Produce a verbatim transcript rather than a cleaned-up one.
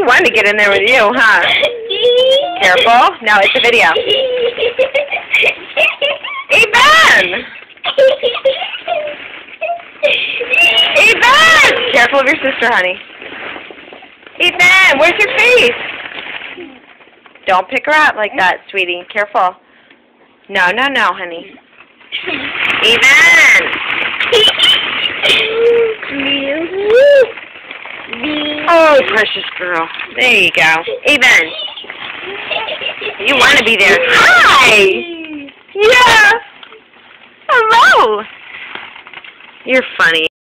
He wanted to get in there with you, huh? Careful. Now it's a video. Ethan! Ethan! Careful of your sister, honey. Ethan, where's your face? Don't pick her up like that, sweetie. Careful. No, no, no, honey. Ethan! Oh, precious girl. There you go. Ethan! You want to be there. Hi! Yeah! Hello! You're funny.